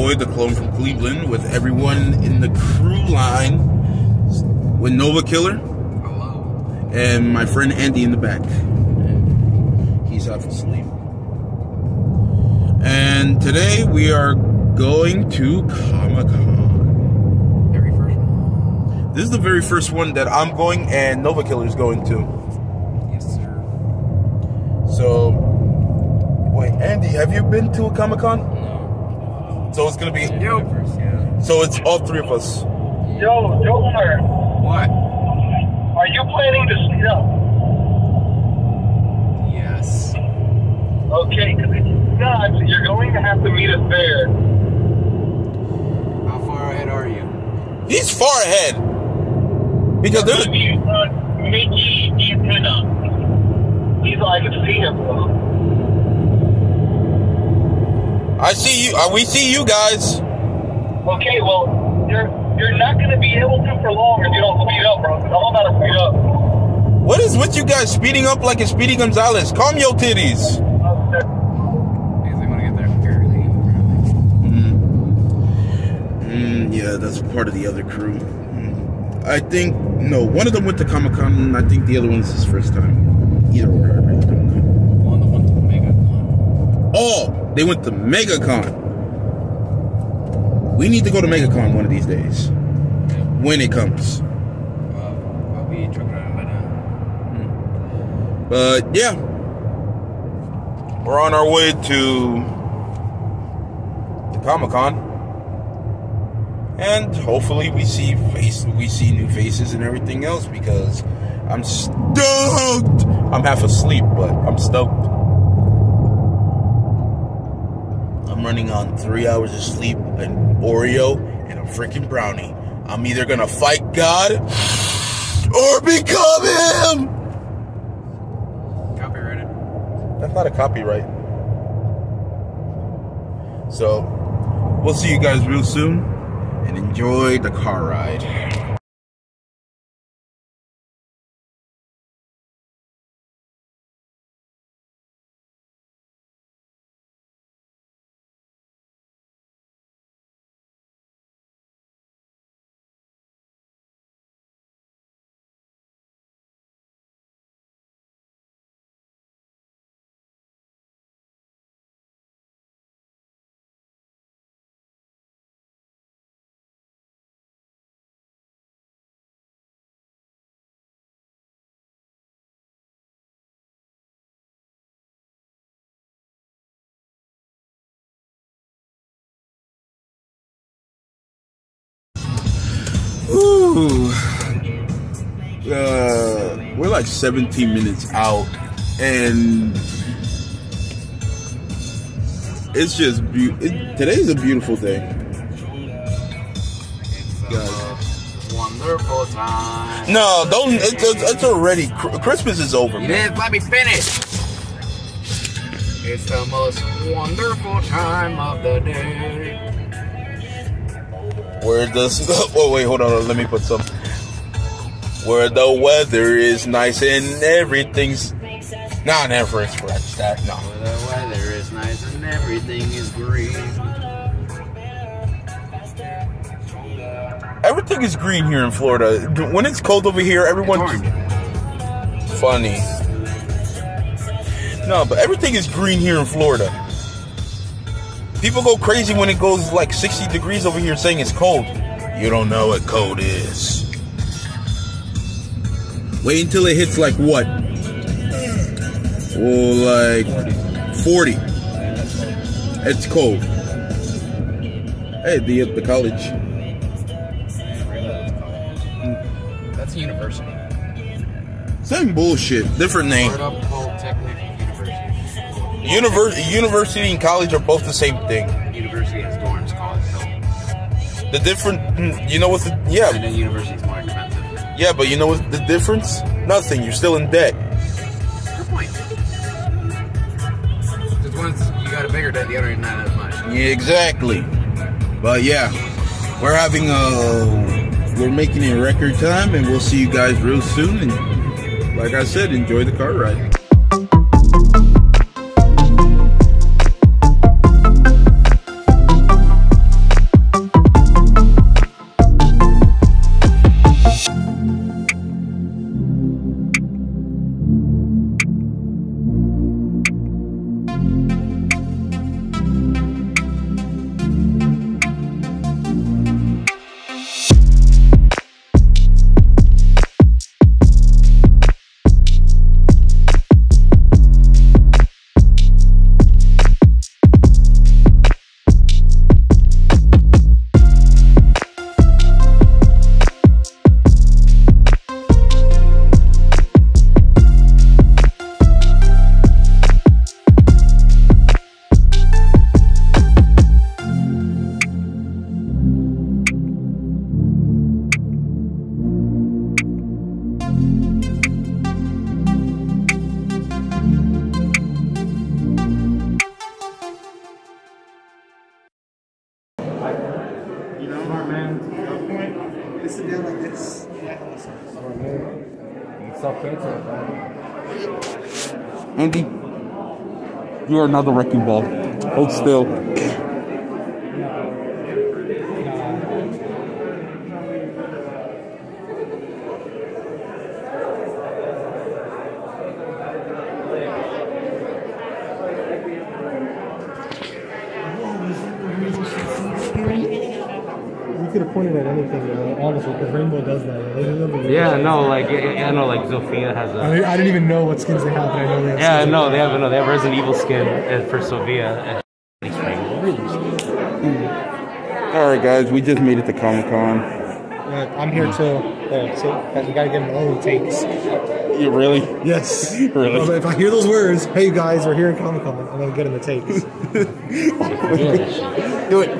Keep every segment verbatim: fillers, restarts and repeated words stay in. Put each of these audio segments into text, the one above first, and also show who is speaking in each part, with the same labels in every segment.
Speaker 1: Lloyd, the clone from Cleveland, with everyone in the crew line, with Nova Killer.
Speaker 2: Hello.
Speaker 1: And my friend Andy in the back. He's half asleep. And today we are going to Comic-Con.
Speaker 2: Very first one.
Speaker 1: This is the very first one that I'm going and Nova Killer is going to.
Speaker 2: Yes, sir.
Speaker 1: So, wait, Andy, have you been to a Comic-Con?
Speaker 2: No.
Speaker 1: So it's gonna be.
Speaker 2: Yo. Yeah.
Speaker 1: So it's all three of us.
Speaker 3: Yo, Joker.
Speaker 2: What?
Speaker 3: Are you planning to speed up?
Speaker 2: Yes.
Speaker 3: Okay, because if not, you're going to have to meet us there.
Speaker 2: How far ahead are you?
Speaker 1: He's far ahead. Because
Speaker 3: There's
Speaker 1: there's.
Speaker 3: going to be uh, Mickey Antenna. He's I can see him, bro.
Speaker 1: I see you. Uh, we see you guys.
Speaker 3: Okay, well, you're you're not going to be able to for long if you don't speed up, bro. I'm about to speed up.
Speaker 1: What is with you guys speeding up like a Speedy Gonzalez? Calm your titties.
Speaker 3: Okay.
Speaker 2: Because they want to get there early.
Speaker 1: Mm. Mm, yeah, that's part of the other crew. Mm. I think, no, one of them went to Comic-Con, and I think the other one's his first time. Either or, I really don't know.
Speaker 2: One that went to MegaCon.
Speaker 1: Oh, they went to MegaCon. We need to go to MegaCon one of these days. When it comes.
Speaker 2: Well, I'll be trucking around by now.
Speaker 1: But, yeah. We're on our way to the Comic-Con. And hopefully we see face we see new faces and everything else, because I'm stoked. I'm half asleep, but I'm stoked. I'm running on three hours of sleep, an Oreo, and a freaking brownie. I'm either gonna fight God or become him.
Speaker 2: Copyrighted.
Speaker 1: That's not a copyright. So, we'll see you guys real soon, and enjoy the car ride. Ooh. Uh, we're like seventeen minutes out, and it's just be it, today's a beautiful day.
Speaker 2: It's a wonderful time.
Speaker 1: No, don't. It's, it's, it's already Christmas is over.
Speaker 2: You
Speaker 1: Man.
Speaker 2: didn't let me finish. It's the most wonderful time of the day.
Speaker 1: Where does oh wait hold on let me put some where the weather is nice and everything's nah never express that no
Speaker 2: Where the weather is nice and everything is green.
Speaker 1: everything is green here in Florida. When it's cold over here, everyone's funny. No, but everything is green here in Florida. People go crazy when it goes like sixty degrees over here saying it's cold. You don't know what cold is. Wait until it hits like what? Well, like forty. It's cold. Hey, the the college.
Speaker 2: That's a university.
Speaker 1: Same bullshit. Different name.
Speaker 2: Florida Polytechnic University.
Speaker 1: University, university and college are both the same thing.
Speaker 2: University has dorms, college don't.
Speaker 1: The different, you know what's the, yeah.
Speaker 2: And then university is more expensive.
Speaker 1: Yeah, but you know what's the difference? Nothing. You're still in debt.
Speaker 2: Good point. Just once you got a bigger debt, the other is not as much.
Speaker 1: Yeah, exactly. But yeah, we're having a, we're making it record time, and we'll see you guys real soon. And like I said, enjoy the car ride.
Speaker 4: Self-cancel.
Speaker 1: Andy, you are another wrecking ball. Hold still.
Speaker 5: You could have pointed at anything, uh, honestly, because Rainbow does that.
Speaker 4: Yeah, no, like, yeah, yeah, no, like, Zofia has a...
Speaker 5: I, mean, I didn't even know what skins they have, but I know they have
Speaker 4: Yeah,
Speaker 5: skins
Speaker 4: no,
Speaker 5: like
Speaker 4: they
Speaker 5: that.
Speaker 4: have, no, they have Resident Evil skin and for Sofia and
Speaker 1: Alright guys, we just made it to Comic-Con.
Speaker 5: Uh, I'm here too. Uh, so you gotta get them all the takes.
Speaker 1: You really?
Speaker 5: Yes.
Speaker 1: Really?
Speaker 5: Um, if I hear those words, hey guys, we're here at Comic Con, I'm gonna get in the takes.
Speaker 1: Do it.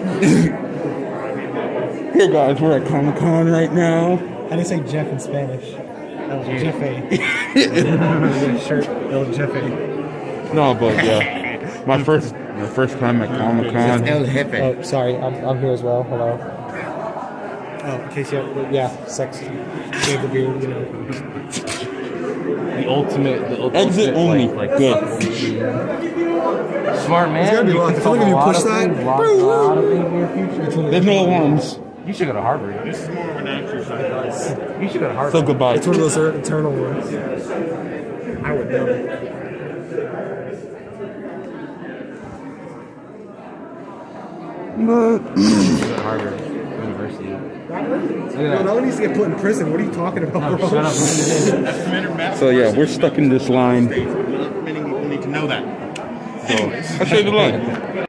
Speaker 1: Hey guys, we're at Comic-Con right now.
Speaker 5: I didn't say Jeff in Spanish. That was Jeff A. Shirt, that was Jeff A.
Speaker 1: No, but yeah. My first my first time at Comic-Con.
Speaker 4: El Jefe.
Speaker 5: Oh, sorry, I'm, I'm here as well. Hello. Oh, in case you have, yeah, sex. Shave the beard, you know.
Speaker 4: The ultimate, the ultimate
Speaker 1: Exit only.
Speaker 4: Like, like
Speaker 1: good.
Speaker 4: Smart man.
Speaker 5: It's gotta be
Speaker 4: You
Speaker 5: locked.
Speaker 4: can
Speaker 5: I feel like if you
Speaker 4: solve a
Speaker 5: push
Speaker 4: lot of
Speaker 5: that,
Speaker 4: things, lock a lot of things in your future.
Speaker 1: There's no alarms.
Speaker 4: You should go to Harvard.
Speaker 6: This is more of an exercise.
Speaker 4: You should go to Harvard.
Speaker 1: So goodbye.
Speaker 5: It's one of those eternal ones. I would know.
Speaker 1: But
Speaker 4: Harvard University.
Speaker 5: No, no one needs to get put in prison. What are you talking about, bro?
Speaker 4: Shut up.
Speaker 1: so yeah, we're stuck in this line.
Speaker 6: Many people need to know that.
Speaker 1: So I'll show you the line.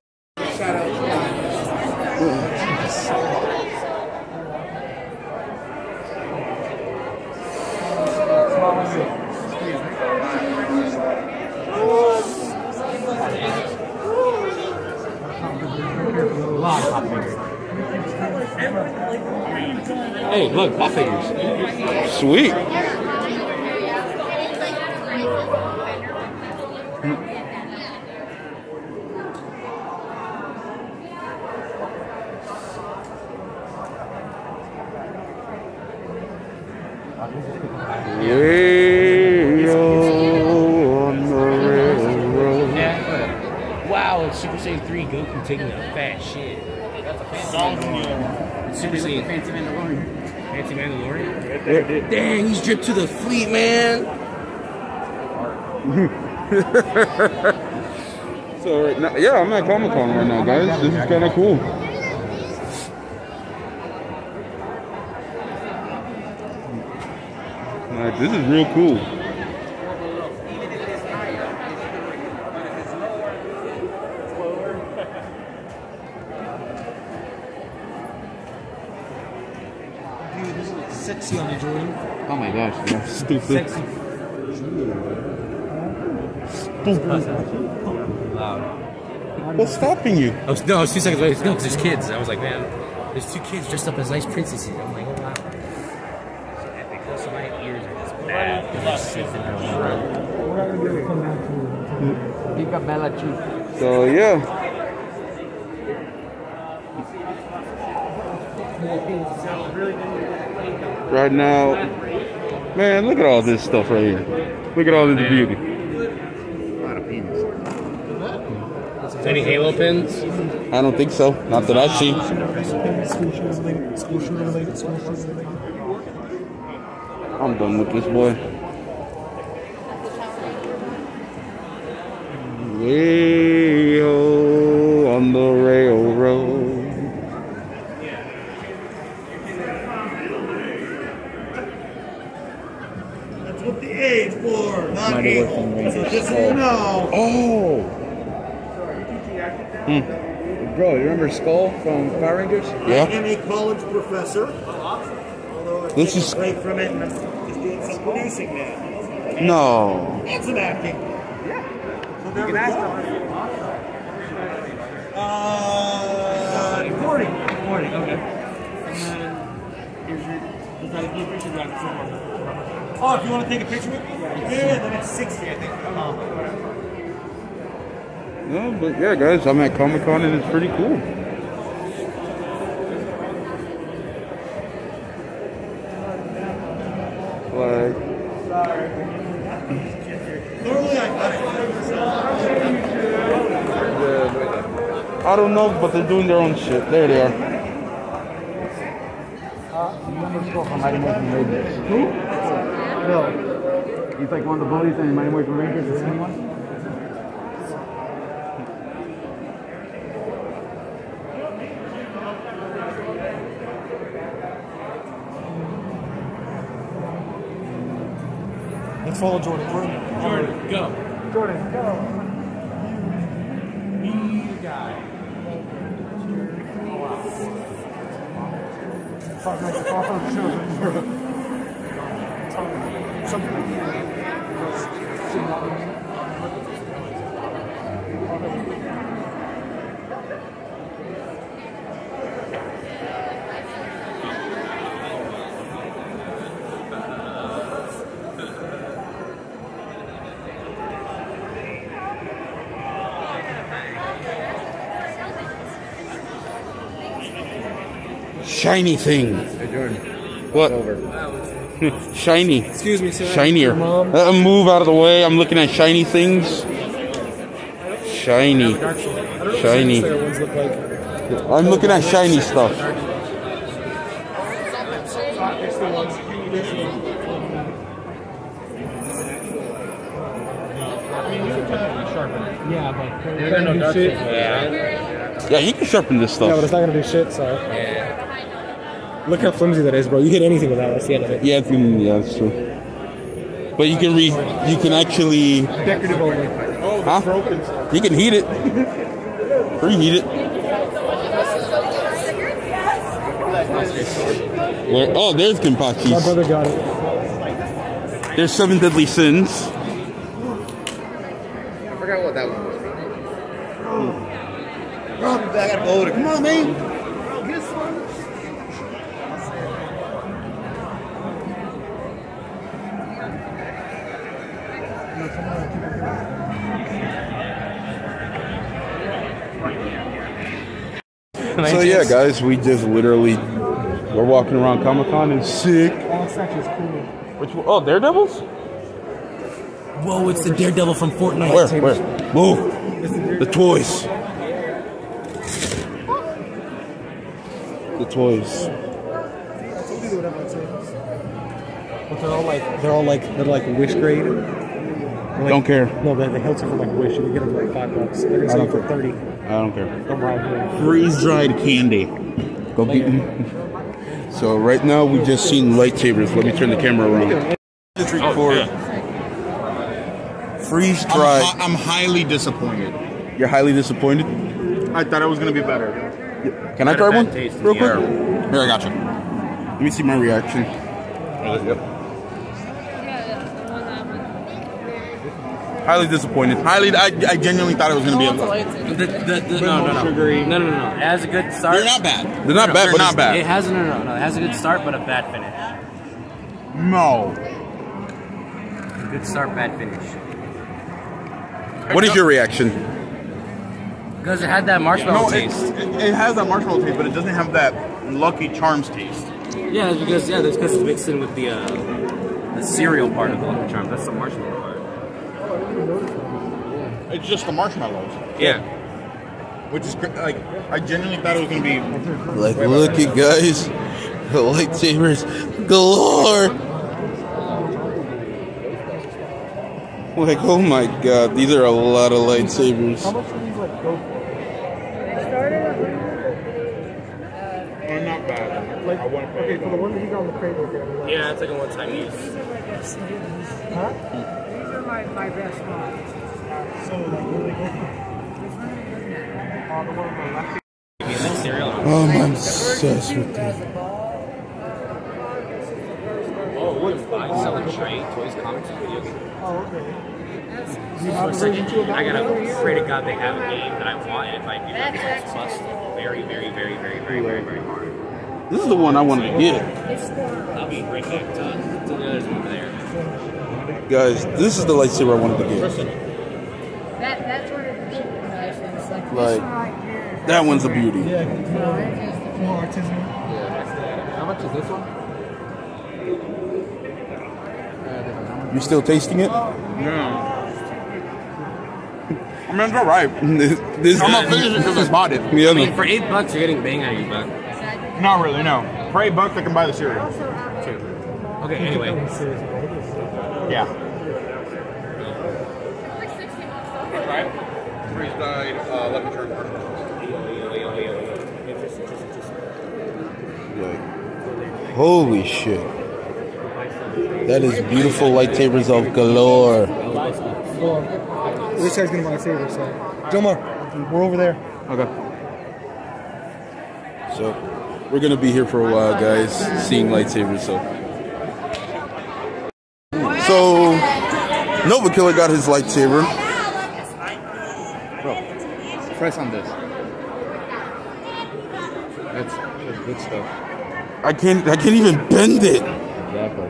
Speaker 4: Hey, look, pop figures.
Speaker 1: Sweet. Yeah, on the railroad.
Speaker 4: Yeah. Wow, it's Super Saiyan three Goku taking a fat shit. That's a fancy Mandalorian. Super Saiyan. Fancy Mandalorian. Fancy Mandalorian? Dang, he's dripped to the fleet, man.
Speaker 1: So right now, yeah, I'm at Comic Con right now, guys. This is kind of cool. Like, this is real cool.
Speaker 5: Dude, this looks sexy on you, Jordan.
Speaker 4: Oh my gosh.
Speaker 1: Yeah, stupid.
Speaker 4: Sexy. Loud.
Speaker 1: What's stopping you?
Speaker 4: I was, no, I was two seconds away. No, because there's kids. I was like, man, there's two kids dressed up as nice princesses. I'm like, oh wow. So epic. Also, my ears are just bad.
Speaker 5: We're not gonna be able to come back to
Speaker 4: Pica Bella Chu.
Speaker 1: So yeah. Right now, man, look at all this stuff right here. Look at all this beauty.
Speaker 6: A lot of penis.
Speaker 4: Any Halo pins?
Speaker 1: I don't think so. Not that I see.
Speaker 5: school shoes related, school shoes related, school shoes related.
Speaker 1: I'm done with this boy. Way-o on the railroad.
Speaker 6: That's what the A's for, not A's. So just so you know.
Speaker 1: Oh! Hmm.
Speaker 7: Bro, you remember Skull from Power Rangers?
Speaker 6: I
Speaker 1: Yeah.
Speaker 6: am a college professor. Although I
Speaker 1: This
Speaker 6: take
Speaker 1: is-
Speaker 6: a break from it and I'm just doing some producing now.
Speaker 1: No.
Speaker 6: And some acting. Yeah. So there we go. Uh, recording. Recording, okay. And then here's your, just gotta give your back to someone. Oh, if you want to take a picture with me? Yeah, then it's sixty, I think. Um,
Speaker 1: No, but yeah, guys, I'm at Comic Con and it's pretty cool. Like, I don't know, but they're doing their own shit. There they are.
Speaker 5: Who? No.
Speaker 7: He's like one of the bullies in Mighty Morphin Rangers. Is he one?
Speaker 5: Let's follow Jordan. Jordan.
Speaker 4: Jordan, go.
Speaker 5: Jordan, go.
Speaker 4: Be the guy. Oh, wow.
Speaker 5: Fuck, no, fuck, no, something like that.
Speaker 1: Shiny thing.
Speaker 7: Hey, Jordan.
Speaker 1: What?
Speaker 7: Over.
Speaker 1: Shiny.
Speaker 5: Excuse me, sir.
Speaker 1: Shinier.
Speaker 5: Mom.
Speaker 1: Uh, move out of the way. I'm looking at shiny things. Shiny. Shiny. I'm looking at shiny stuff.
Speaker 5: Yeah, but
Speaker 4: You're gonna do shit. Yeah.
Speaker 1: Yeah, you can sharpen this stuff.
Speaker 5: Yeah, but it's not gonna do shit. So.
Speaker 4: Yeah.
Speaker 5: Look how flimsy that is, bro. You hit anything with that. That's the end of it.
Speaker 1: Yeah, it's, yeah, that's true. But you can re, you can actually,
Speaker 5: Decorative only.
Speaker 1: huh? You can heat it, preheat it. Where, oh, there's
Speaker 5: My
Speaker 1: Kenpachis.
Speaker 5: brother got it.
Speaker 1: There's seven deadly sins.
Speaker 7: I forgot what that one was. Bro, I gotta go over. Come on, man. Get some.
Speaker 1: So yeah, guys, we just literally we're walking around Comic Con and sick.
Speaker 5: Oh, section is cool.
Speaker 1: Which one? Oh, Daredevils?
Speaker 4: Whoa, it's the Daredevil from Fortnite.
Speaker 1: Where? Where? Move. The toys. The toys.
Speaker 5: But they're all like they're all like they're like Wish grade. They're like,
Speaker 1: Don't care.
Speaker 5: No, the, the hilts are from like Wish. You can get them for like five bucks. They're gonna sell them for thirty.
Speaker 1: I don't care.
Speaker 5: Don't buy them.
Speaker 1: Freeze dried candy. Go get them. So right now we just seen lightsabers. Let me turn the camera around. Just record. Freeze dried.
Speaker 8: I'm, I'm highly disappointed.
Speaker 1: You're highly disappointed.
Speaker 8: I thought it was gonna be better.
Speaker 1: Can I try one real quick?
Speaker 8: Here, I got you.
Speaker 1: Let me see my reaction. Highly disappointed.
Speaker 8: Highly, I, I genuinely thought it was gonna be a.
Speaker 4: The, the, the, no, no, no. no, no, no, no. It has a good start.
Speaker 8: They're not bad.
Speaker 1: They're not bad,
Speaker 8: They're
Speaker 1: but
Speaker 8: not
Speaker 1: it's-
Speaker 8: bad.
Speaker 4: It has no, no, no. It has a good start, but a bad finish.
Speaker 8: No.
Speaker 4: Good start, bad finish.
Speaker 1: What is your reaction?
Speaker 4: Because it had that marshmallow
Speaker 8: No, it,
Speaker 4: taste.
Speaker 8: it, it has that marshmallow taste, but it doesn't have that Lucky Charms taste.
Speaker 4: Yeah, it's because yeah, that's because it's mixed in with the uh, the cereal part of the Lucky Charms. That's the marshmallow part.
Speaker 8: It's just the marshmallows,
Speaker 4: Yeah.
Speaker 8: which is gr- like I genuinely thought it was gonna be.
Speaker 1: Like, look at guys, the lightsabers galore. Like, oh my god, these are a lot of lightsabers.
Speaker 5: How much are these like go for?
Speaker 8: Oh, not bad.
Speaker 5: Like,
Speaker 8: I want to
Speaker 5: okay, for the one that you got on the crate right there. Like,
Speaker 4: Yeah, it's like a one-time use.
Speaker 5: huh?
Speaker 9: These are my, my best ones.
Speaker 5: So like, where do they go for? Oh, the one on the left.
Speaker 4: Cereal.
Speaker 1: Oh, I'm obsessed with them.
Speaker 4: Oh, what is that? Selling trade, toys, comics, and video games.
Speaker 5: Oh, okay.
Speaker 4: For a second, I gotta pray to God they have a game that I want, and if I do, it's bust very, very, very, very, very, very, very hard.
Speaker 1: This is the one I wanted to get.
Speaker 4: I'll be right back to, to the others over there.
Speaker 1: Guys, this is the lightsaber I wanted to get.
Speaker 9: That, that's what it is. Nice. It's like,
Speaker 1: Like,
Speaker 9: this one right here.
Speaker 1: that one's a beauty.
Speaker 5: Yeah,
Speaker 9: No, it is.
Speaker 5: more artisanal.
Speaker 7: How much is this one?
Speaker 1: You still tasting it?
Speaker 8: No. I mean, it's alright.
Speaker 1: this, this,
Speaker 8: I'm not finishing because I bought it.
Speaker 1: Yeah,
Speaker 4: I mean,
Speaker 1: no.
Speaker 4: for eight bucks, you're getting bang out of your buck.
Speaker 8: Not really, no. For eight bucks, I can buy the cereal.
Speaker 4: Okay, anyway.
Speaker 8: Yeah.
Speaker 3: Right?
Speaker 8: Freeze dyed uh, lemon curd.
Speaker 1: Holy shit. That is beautiful lightsabers of galore.
Speaker 5: Well, this guy's gonna buy a saber, so. Jomar, we're over there.
Speaker 8: Okay.
Speaker 1: So, we're gonna be here for a while, guys, seeing lightsabers. So, so Nova Killer got his lightsaber.
Speaker 7: Bro, press on this. That's, that's good stuff.
Speaker 1: I can't. I can't even bend it.
Speaker 7: Exactly.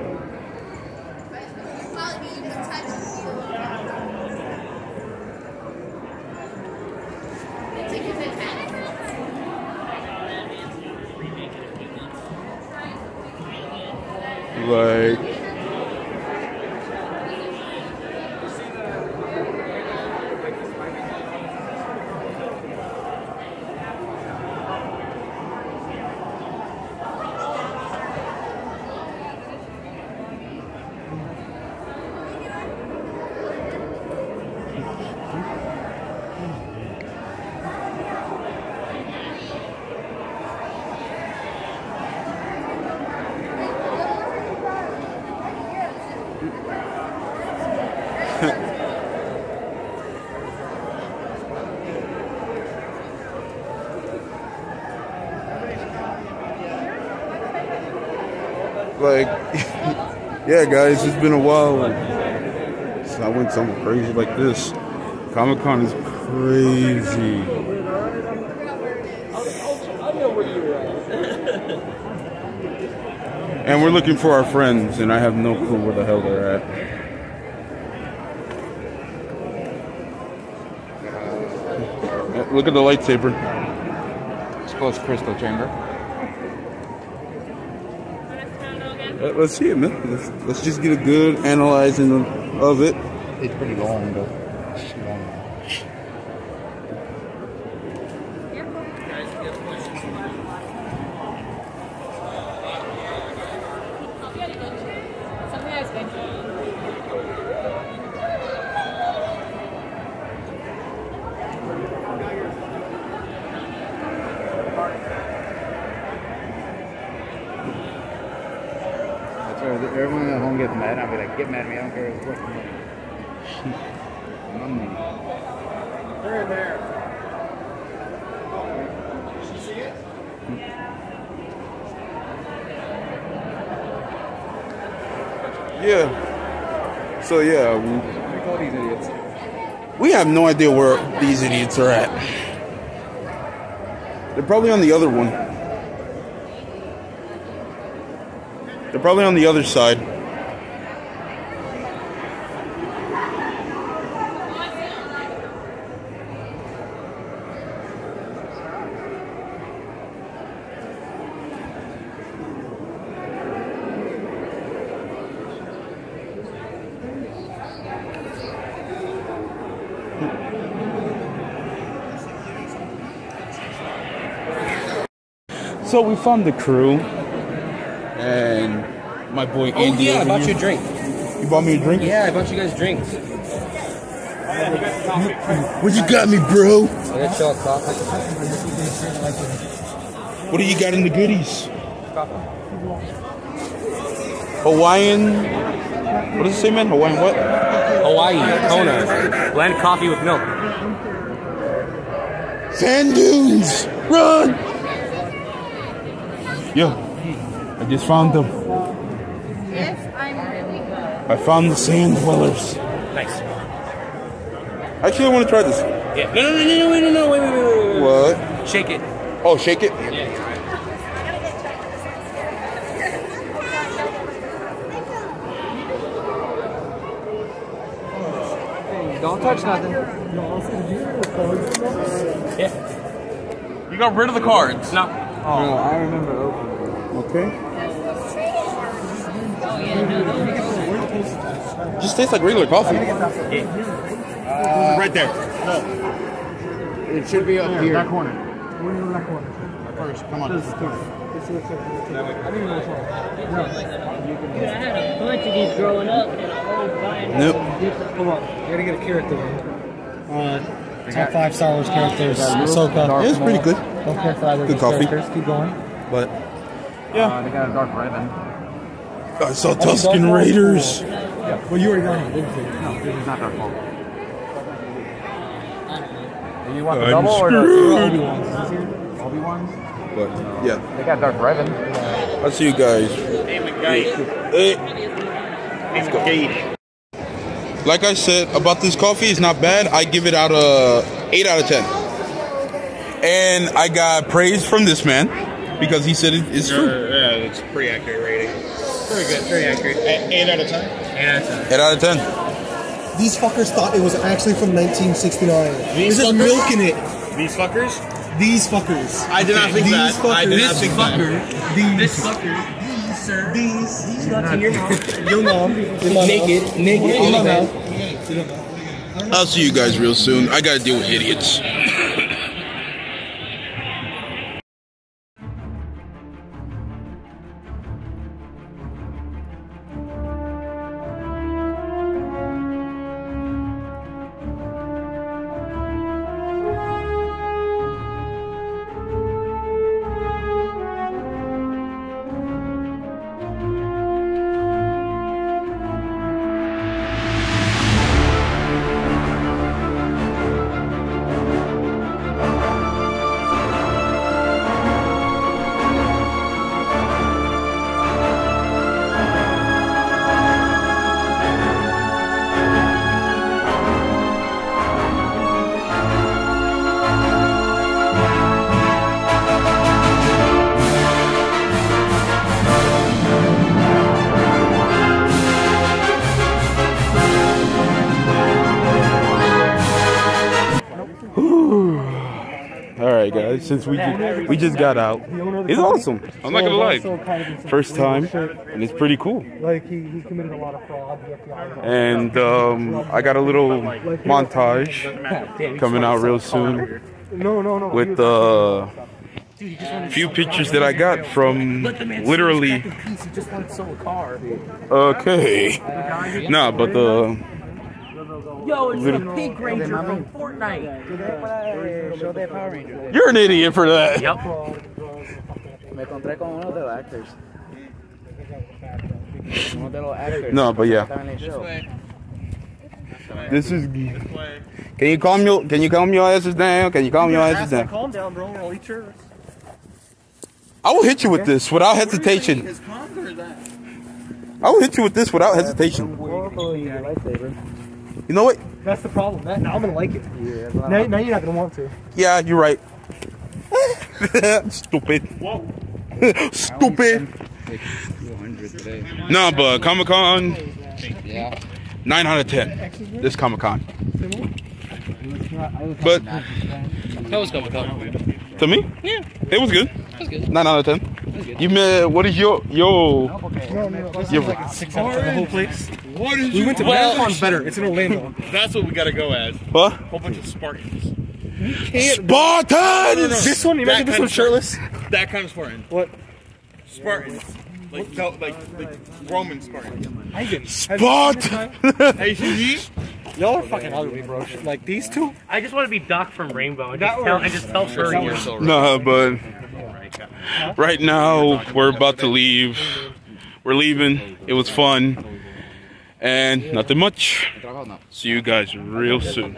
Speaker 1: Like, like, yeah, guys, it's been a while. Since I went somewhere crazy like this. Comic Con is crazy. And we're looking for our friends, and I have no clue where the hell they're at. Look at the lightsaber.
Speaker 7: Exposed crystal chamber.
Speaker 1: Uh, let's see it, man. Let's, let's just get a good analyzing of it.
Speaker 7: It's pretty long, though. Long. Everyone at home gets mad. I'll be like, get mad at me. I don't care. It's worth the money. My money.
Speaker 6: They're in there. Did you see it?
Speaker 1: Yeah. So yeah,
Speaker 7: What do you call these idiots?
Speaker 1: we have no idea where these idiots are at. They're probably on the other one. They're probably on the other side. So we found the crew, and my boy
Speaker 4: Oh
Speaker 1: Andy.
Speaker 4: yeah, I
Speaker 1: over
Speaker 4: bought
Speaker 1: here.
Speaker 4: you a drink.
Speaker 1: You bought me a drink?
Speaker 4: Yeah, I bought you guys drinks.
Speaker 1: What you got me, bro?
Speaker 4: I got y'all coffee.
Speaker 1: What do you got in the goodies? Hawaiian. What does it say, man? Hawaiian what?
Speaker 4: Hawaii, Kona. Blend coffee with milk.
Speaker 1: Sand dunes! Run! Yo, I just found them.
Speaker 9: Yes, I'm really good.
Speaker 1: I found the sand dwellers.
Speaker 4: Nice.
Speaker 1: Actually, I want to try this.
Speaker 4: Yeah. No, no, no, no, no, wait, no, no, wait, wait, wait, wait, wait.
Speaker 1: What?
Speaker 4: Shake it.
Speaker 1: Oh, shake it?
Speaker 4: Yeah.
Speaker 5: Don't touch nothing.
Speaker 4: Yeah.
Speaker 8: You got rid of the cards.
Speaker 4: No.
Speaker 5: Oh, I remember opening.
Speaker 1: Okay. Just tastes like regular coffee.
Speaker 4: Yeah.
Speaker 8: right there. No.
Speaker 7: It should be up
Speaker 8: There,
Speaker 7: here.
Speaker 8: that corner.
Speaker 5: Where is that corner?
Speaker 8: First, come on.
Speaker 5: This is corner. This is the corner. I didn't even know it's wrong.
Speaker 9: Dude, I had a bunch of these growing up and a whole bunch.
Speaker 1: Nope.
Speaker 5: Hold on. You gotta get a character. Uh, top five Star Wars characters. Ahsoka.
Speaker 1: Yeah, it's pretty good.
Speaker 5: Don't care for either of
Speaker 1: Good
Speaker 5: these
Speaker 1: coffee.
Speaker 5: characters. Keep going.
Speaker 1: But
Speaker 7: Yeah. Uh, they got a dark Raven.
Speaker 1: I saw Tusken Raiders.
Speaker 5: Yeah. Well, you already got him, didn't you?
Speaker 7: No, this is not dark Maul. You want the
Speaker 1: I'm
Speaker 7: double or the
Speaker 1: screwed.
Speaker 5: Obi-Wan's. Is this here?
Speaker 7: Obi-Wan's?
Speaker 1: But yeah,
Speaker 7: They got dark Raven.
Speaker 1: I'll see you guys. Hey. Let's go. Like I said about this coffee, it's not bad. I give it out a eight out of ten. And I got praise from this man because he said it, it's true.
Speaker 8: Yeah, it's a pretty accurate rating. Very good, very accurate. eight out of ten? eight out of ten.
Speaker 1: eight out of ten.
Speaker 5: These fuckers thought it was actually from nineteen sixty-nine.
Speaker 8: These
Speaker 5: They're just
Speaker 8: fuckers?
Speaker 5: milking it.
Speaker 8: These fuckers?
Speaker 5: These fuckers.
Speaker 8: I did not think
Speaker 5: These
Speaker 8: that.
Speaker 5: fuckers.
Speaker 8: I did not
Speaker 5: This
Speaker 8: think
Speaker 5: fucker.
Speaker 8: that.
Speaker 5: These.
Speaker 6: This fucker. These, sir.
Speaker 5: These.
Speaker 6: These nuts in your mouth.
Speaker 5: Your mom. In my
Speaker 6: Naked.
Speaker 5: mouth.
Speaker 6: Naked.
Speaker 5: In my
Speaker 6: Okay.
Speaker 5: mouth.
Speaker 1: I'll see you guys real soon. I gotta deal with idiots. Alright guys, since we just, we just got out, it's awesome. I'm not gonna lie. First time, and it's pretty cool.
Speaker 5: Like, he, he committed a lot of fraud. The F B I.
Speaker 1: And um, I got a little montage coming out real soon
Speaker 5: No, no, no.
Speaker 1: with the few pictures that I got from literally.
Speaker 6: He just wanted to sell a car.
Speaker 1: Okay. Nah, but the.
Speaker 6: Yo, it's the Pink Ranger from Fortnite.
Speaker 7: Show that Power Ranger.
Speaker 1: You're an idiot for that.
Speaker 6: Yep.
Speaker 7: Me encontré con uno de los actors. Uno de los actors.
Speaker 1: No, but yeah.
Speaker 7: Estaban en el show.
Speaker 1: This is. Can you calm your Can you calm your asses down? Can you calm your asses down?
Speaker 5: Calm down, bro. I'll eat yours.
Speaker 1: I will hit you with this without hesitation. I will hit you with this without hesitation. You know what?
Speaker 5: That's the problem. That, now I'm gonna like it. Yeah, now, now you're not gonna want to.
Speaker 1: Yeah, you're right. Stupid. Stupid. No, but Comic Con.
Speaker 7: Yeah.
Speaker 1: Nine out of ten. This Comic Con. But
Speaker 4: That was Comic Con.
Speaker 1: to me,
Speaker 4: Yeah,
Speaker 1: it was good.
Speaker 4: that was good.
Speaker 1: Nine out of ten. You met? What is your your?
Speaker 5: No, no, this
Speaker 1: your
Speaker 5: is like a six out of ten, the whole place.
Speaker 8: What is
Speaker 5: We went to
Speaker 4: Well-
Speaker 5: Marathon's better. It's in Orlando.
Speaker 8: That's what we gotta go as.
Speaker 1: what?
Speaker 8: A whole bunch of Spartans.
Speaker 1: Spartans.
Speaker 5: This one, you
Speaker 8: That
Speaker 5: imagine this
Speaker 8: kind
Speaker 5: one
Speaker 8: of
Speaker 5: shirtless?
Speaker 8: That kind of Spartan.
Speaker 5: What?
Speaker 8: Spartans. Like, no, like, like Roman Spartans.
Speaker 1: Spartan.
Speaker 8: Hey, see?
Speaker 5: Y'all are fucking ugly, bro. Like these two.
Speaker 6: I just want to be Doc from Rainbow and
Speaker 5: That
Speaker 6: just tell,
Speaker 5: works.
Speaker 6: and just tell furry.
Speaker 4: You're so right.
Speaker 1: No, but right now we're about to leave. We're leaving. It was fun. And nothing much. See you guys real soon.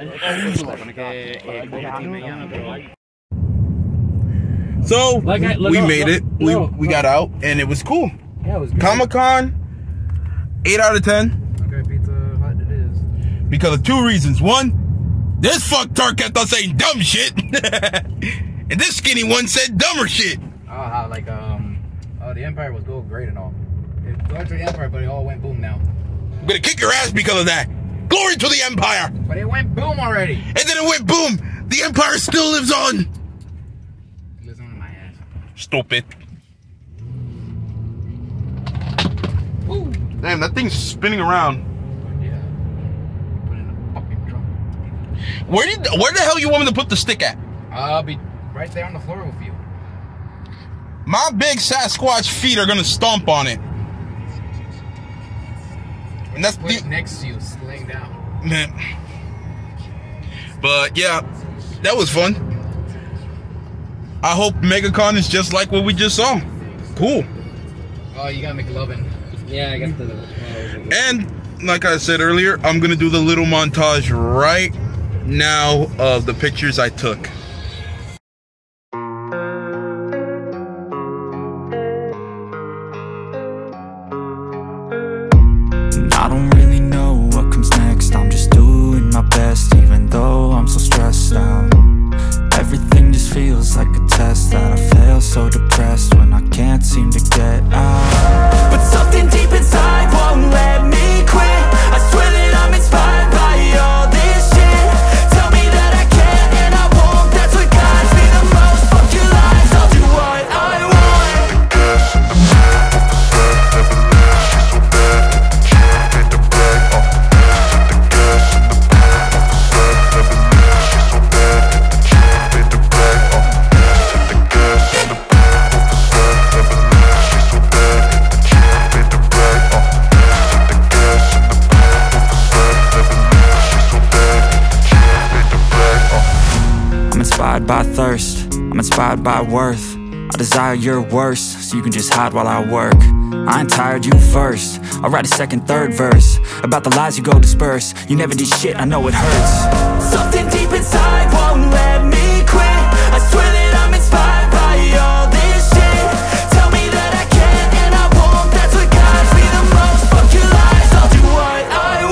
Speaker 1: So
Speaker 4: Like I- like,
Speaker 1: we
Speaker 4: no,
Speaker 1: made
Speaker 4: no,
Speaker 1: it. We
Speaker 4: no,
Speaker 1: we got out and it was cool.
Speaker 4: Yeah, it was good.
Speaker 1: Comic Con, eight out of ten.
Speaker 7: Okay, Pizza Hut it is.
Speaker 1: Because of two reasons. One, this fucktard kept on saying dumb shit. And this skinny one said dumber shit.
Speaker 7: Oh, how like um, oh the Empire was going great and all. It went to the Empire, but it all went boom now.
Speaker 1: I'm gonna kick your ass because of that. Glory to the Empire.
Speaker 7: But it went boom already.
Speaker 1: And then it went boom. The Empire still lives on.
Speaker 7: Listen to my ass.
Speaker 1: Stupid. Damn, that thing's spinning around.
Speaker 7: Yeah. Put it in a fucking trunk.
Speaker 1: Where did? Where the hell you want me to put the stick at?
Speaker 7: I'll be right there on the floor with you.
Speaker 1: My big Sasquatch feet are gonna stomp on it. And that's
Speaker 7: Put it next to you, laying down.
Speaker 1: Man. But yeah, that was fun. I hope MegaCon is just like what we just saw. Cool.
Speaker 7: Oh, you got McLovin.
Speaker 4: Yeah, I got the.
Speaker 1: And like I said earlier, I'm gonna do the little montage right now of the pictures I took.
Speaker 10: I don't really know what comes next. I'm just doing my best, even though I'm so stressed out. Everything just feels like a test that I fail, so depressed when I can't seem to get out. But something deep inside won't let me quit. I swear that I'm inspired by all this shit. Tell me that I can and I won't. That's what guides me the most. Fuck your lies, I'll do what I want. By thirst, I'm inspired by worth. I desire your worst, so you can just hide while I work. I ain't tired, you first. I'll write a second, third verse about the lies you go disperse. You never did shit, I know it hurts. Something deep inside won't let me quit. I swear that I'm inspired by all this shit. Tell me that I can and I won't. That's what guides me the most. Fuck your lies, I'll do what I want.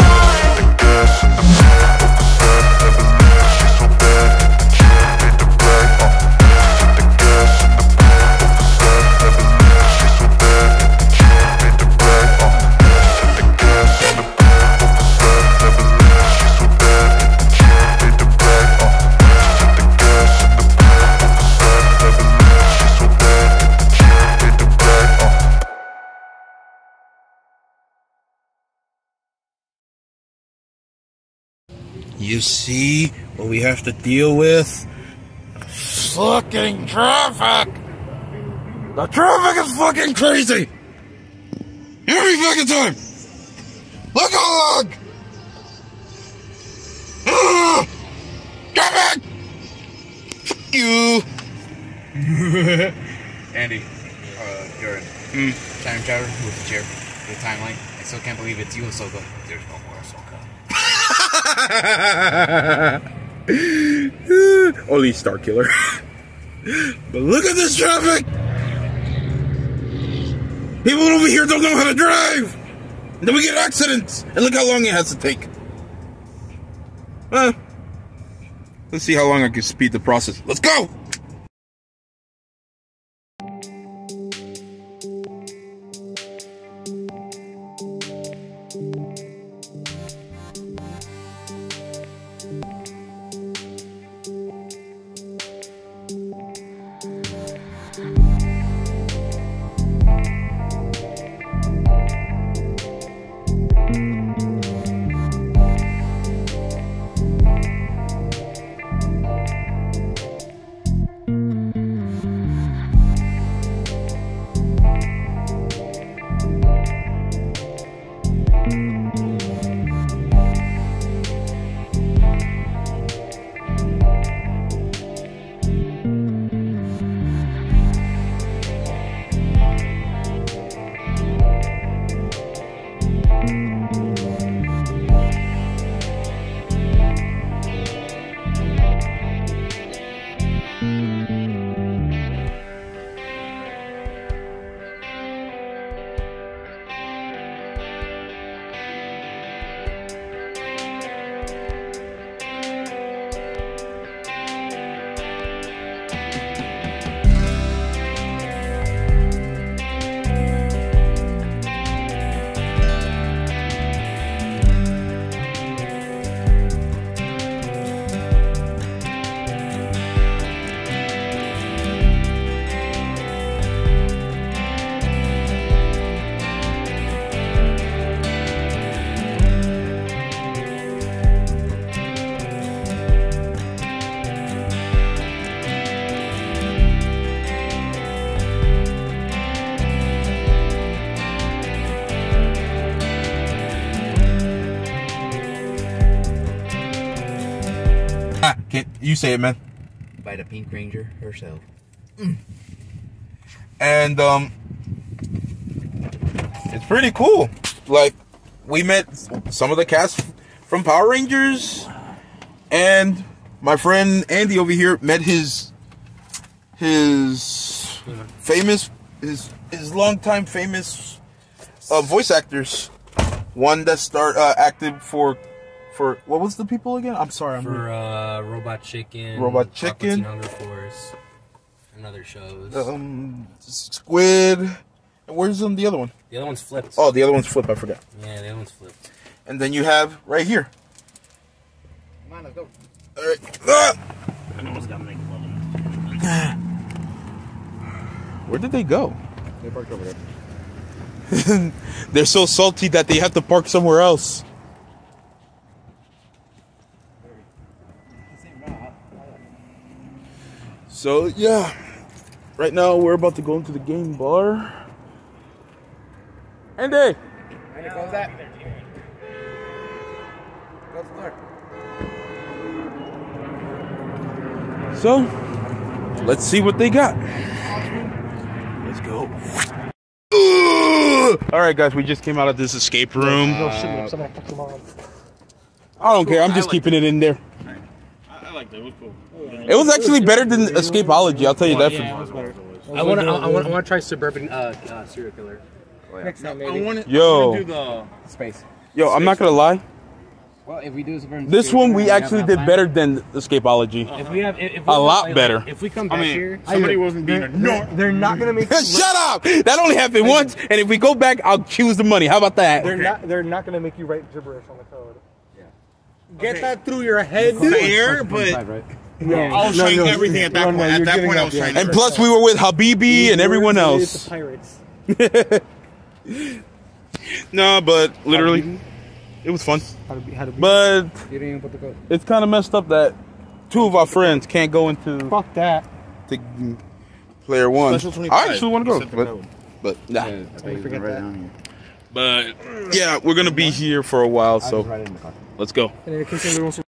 Speaker 1: You see what we have to deal with? Fucking traffic! The traffic is fucking crazy! Every fucking time! Look how long! Ah! Traffic! Fuck you!
Speaker 7: Andy, uh, you're in mm. time traveler with the chair, with the timeline. I still can't believe it's you, Ahsoka. There's no more Ahsoka.
Speaker 1: Only Star Killer. But look at this traffic! People over here don't know how to drive! And then we get accidents! And look how long it has to take. Uh, let's see how long I can speed the process. Let's go! it. You say it, man.
Speaker 7: By the Pink Ranger herself.
Speaker 1: Mm. And um, it's pretty cool. Like, we met some of the cast from Power Rangers, and my friend Andy over here met his his famous his his longtime famous uh, voice actors. One that start uh, acted for for what was the people again? I'm sorry. I'm
Speaker 4: for uh, Robot Chicken,
Speaker 1: Robot Chicken,
Speaker 4: Hunger Force, and other shows.
Speaker 1: Um, Squid. And where's um, the other one?
Speaker 4: The other one's flipped.
Speaker 1: Oh, the other one's flipped. I forgot.
Speaker 4: Yeah, the other one's flipped.
Speaker 1: And then you have right here.
Speaker 7: Come on, let's go.
Speaker 1: All right. Ah!
Speaker 4: I almost got make love.
Speaker 1: Where did they go?
Speaker 7: They parked over there.
Speaker 1: They're so salty that they have to park somewhere else. So yeah, right now we're about to go into the game bar. Andy,
Speaker 7: Andy, close that. Close the door.
Speaker 1: So let's see what they got. Let's go. All right, guys, we just came out of this escape room.
Speaker 5: No shit, someone fucked them all.
Speaker 1: I don't care. I'm just keeping it in there.
Speaker 8: I like that. It was cool.
Speaker 1: It was actually better than Escapology. I'll tell you that.
Speaker 4: Yeah,
Speaker 1: For
Speaker 4: it was better. I want to. I want. I want to try Suburban uh, uh, Serial Killer.
Speaker 5: Next time,
Speaker 8: I
Speaker 5: maybe.
Speaker 8: want to
Speaker 1: Yo.
Speaker 8: do the
Speaker 7: Space.
Speaker 1: Yo, I'm not gonna lie.
Speaker 7: Well, if we do Suburban
Speaker 1: This one we
Speaker 7: we have
Speaker 1: actually
Speaker 7: enough
Speaker 1: did
Speaker 7: time.
Speaker 1: better than Escapology.
Speaker 4: If we have, if, if we
Speaker 1: A lot
Speaker 4: like,
Speaker 1: better.
Speaker 4: If we come
Speaker 8: I
Speaker 4: back
Speaker 8: mean,
Speaker 4: here,
Speaker 8: somebody wasn't being a
Speaker 5: They're,
Speaker 8: no.
Speaker 5: they're not gonna make. You
Speaker 1: Shut up! That only happened once, and if we go back, I'll choose the money. How about that?
Speaker 5: They're not. They're not gonna make you write gibberish on the code. Yeah. Get
Speaker 8: Okay.
Speaker 5: that through your head.
Speaker 8: Fair, but
Speaker 7: Right?
Speaker 5: No,
Speaker 8: I was trying everything at that
Speaker 5: no, no,
Speaker 8: point. At
Speaker 5: you're
Speaker 8: that
Speaker 5: giving
Speaker 8: point, I
Speaker 5: up,
Speaker 8: was
Speaker 5: yeah.
Speaker 8: trying.
Speaker 1: And plus, we were with Habibi and everyone
Speaker 5: It's the
Speaker 1: else.
Speaker 5: pirates.
Speaker 1: No, but literally, it was fun.
Speaker 5: How to be? How to be?
Speaker 1: But
Speaker 7: You didn't even put the code.
Speaker 1: it's kind of messed up that two of our friends can't go into
Speaker 5: Fuck that.
Speaker 1: to player one.
Speaker 8: Special twenty-five.
Speaker 1: I actually want to go,
Speaker 8: Set the
Speaker 1: but,
Speaker 8: code.
Speaker 1: but nah.
Speaker 7: Yeah, I bet you can write it down here.
Speaker 1: But yeah, we're gonna be here for a while,
Speaker 7: I'll just
Speaker 1: so
Speaker 7: write it in the car.
Speaker 1: let's go.
Speaker 5: And in case anybody wants to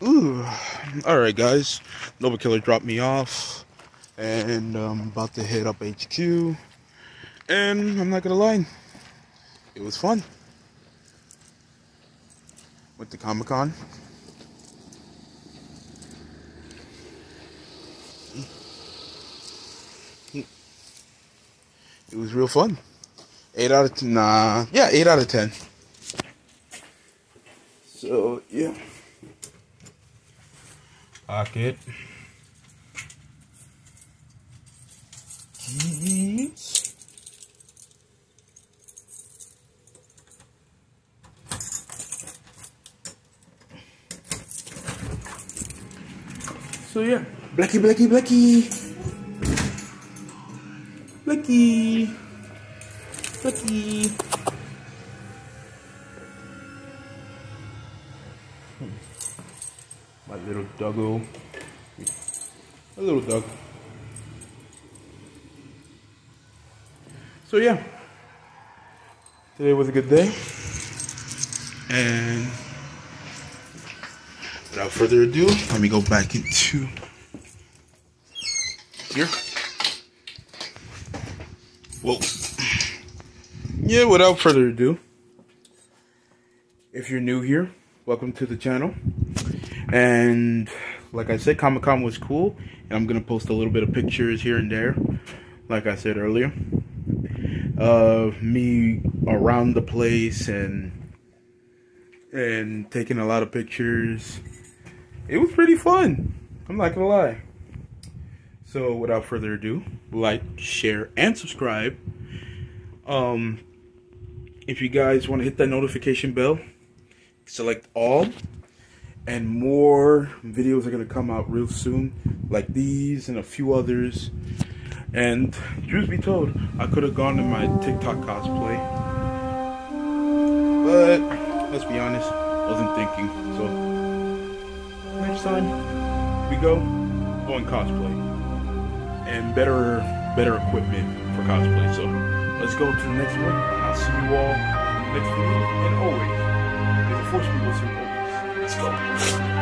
Speaker 1: Ooh. Alright, guys. Nova Killer dropped me off. And I'm about to hit up H Q. And I'm not gonna lie, it was fun. Went to Comic Con. It was real fun. eight out of ten. Nah, yeah, eight out of ten. So, yeah. Pocket. Keys. So, yeah. Blacky, blacky, blacky. Blacky. Blacky. My little doggo. A little dog. So yeah. Today was a good day. And without further ado, let me go back into here. Whoa. Yeah, without further ado, if you're new here, welcome to the channel. And like I said, Comic-Con was cool, and I'm gonna post a little bit of pictures here and there, like I said earlier, of me around the place and and taking a lot of pictures. It was pretty fun, I'm not gonna lie. So without further ado, like, share, and subscribe. Um, if you guys want to hit that notification bell, select all, and more videos are going to come out real soon, like these and a few others. And truth be told, I could have gone to my TikTok cosplay, but let's be honest, wasn't thinking. So next time we go, go in cosplay and better better equipment for cosplay. So let's go to the next one. I'll see you all next video, and always, may the force be with you always. Let's go.